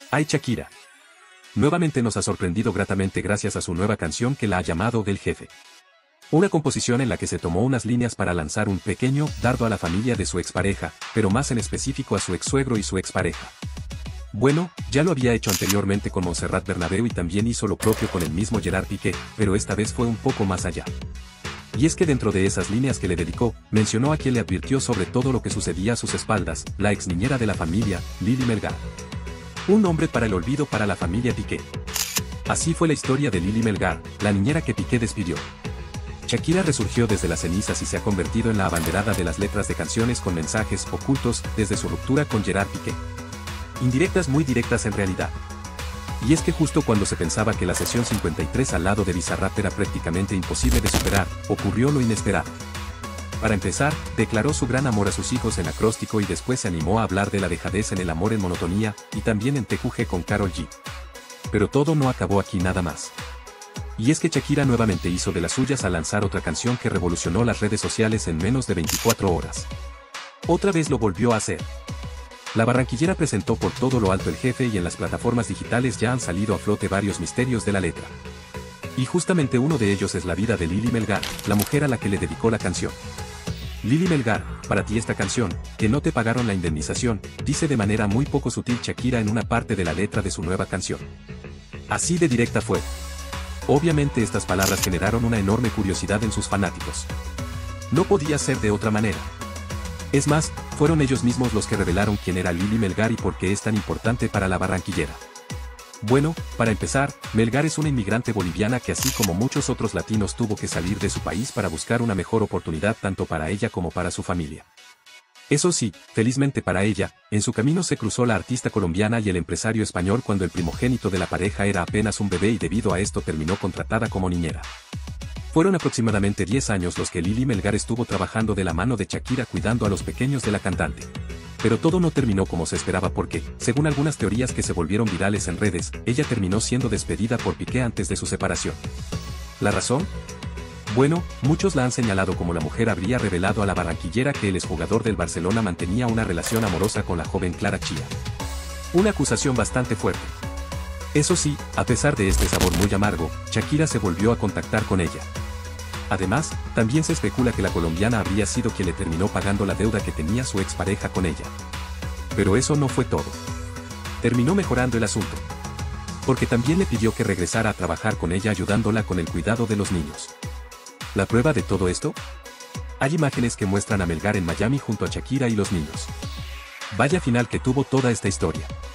Ay, Shakira. Nuevamente nos ha sorprendido gratamente gracias a su nueva canción que la ha llamado Del Jefe. Una composición en la que se tomó unas líneas para lanzar un pequeño dardo a la familia de su expareja, pero más en específico a su exsuegro y su expareja. Bueno, ya lo había hecho anteriormente con Montserrat Bernabéu y también hizo lo propio con el mismo Gerard Piqué, pero esta vez fue un poco más allá. Y es que dentro de esas líneas que le dedicó, mencionó a quien le advirtió sobre todo lo que sucedía a sus espaldas, la ex niñera de la familia, Lili Melgar. Un nombre para el olvido para la familia Piqué. Así fue la historia de Lili Melgar, la niñera que Piqué despidió. Shakira resurgió desde las cenizas y se ha convertido en la abanderada de las letras de canciones con mensajes ocultos desde su ruptura con Gerard Piqué. Indirectas muy directas en realidad. Y es que justo cuando se pensaba que la sesión 53 al lado de Bizarrap era prácticamente imposible de superar, ocurrió lo inesperado. Para empezar, declaró su gran amor a sus hijos en acróstico y después se animó a hablar de la dejadez en el amor en monotonía, y también en TQG con Karol G. Pero todo no acabó aquí nada más. Y es que Shakira nuevamente hizo de las suyas al lanzar otra canción que revolucionó las redes sociales en menos de 24 horas. Otra vez lo volvió a hacer. La barranquillera presentó por todo lo alto El Jefe y en las plataformas digitales ya han salido a flote varios misterios de la letra. Y justamente uno de ellos es la vida de Lili Melgar, la mujer a la que le dedicó la canción. Lili Melgar, para ti esta canción, que no te pagaron la indemnización, dice de manera muy poco sutil Shakira en una parte de la letra de su nueva canción. Así de directa fue. Obviamente estas palabras generaron una enorme curiosidad en sus fanáticos. No podía ser de otra manera. Es más, fueron ellos mismos los que revelaron quién era Lili Melgar y por qué es tan importante para la barranquillera. Bueno, para empezar, Melgar es una inmigrante boliviana que así como muchos otros latinos tuvo que salir de su país para buscar una mejor oportunidad tanto para ella como para su familia. Eso sí, felizmente para ella, en su camino se cruzó la artista colombiana y el empresario español cuando el primogénito de la pareja era apenas un bebé y debido a esto terminó contratada como niñera. Fueron aproximadamente 10 años los que Lili Melgar estuvo trabajando de la mano de Shakira cuidando a los pequeños de la cantante. Pero todo no terminó como se esperaba porque, según algunas teorías que se volvieron virales en redes, ella terminó siendo despedida por Piqué antes de su separación. ¿La razón? Bueno, muchos la han señalado como la mujer habría revelado a la barranquillera que el exjugador del Barcelona mantenía una relación amorosa con la joven Clara Chía. Una acusación bastante fuerte. Eso sí, a pesar de este sabor muy amargo, Shakira se volvió a contactar con ella. Además, también se especula que la colombiana habría sido quien le terminó pagando la deuda que tenía su expareja con ella. Pero eso no fue todo. Terminó mejorando el asunto. Porque también le pidió que regresara a trabajar con ella ayudándola con el cuidado de los niños. ¿La prueba de todo esto? Hay imágenes que muestran a Melgar en Miami junto a Shakira y los niños. Vaya final que tuvo toda esta historia.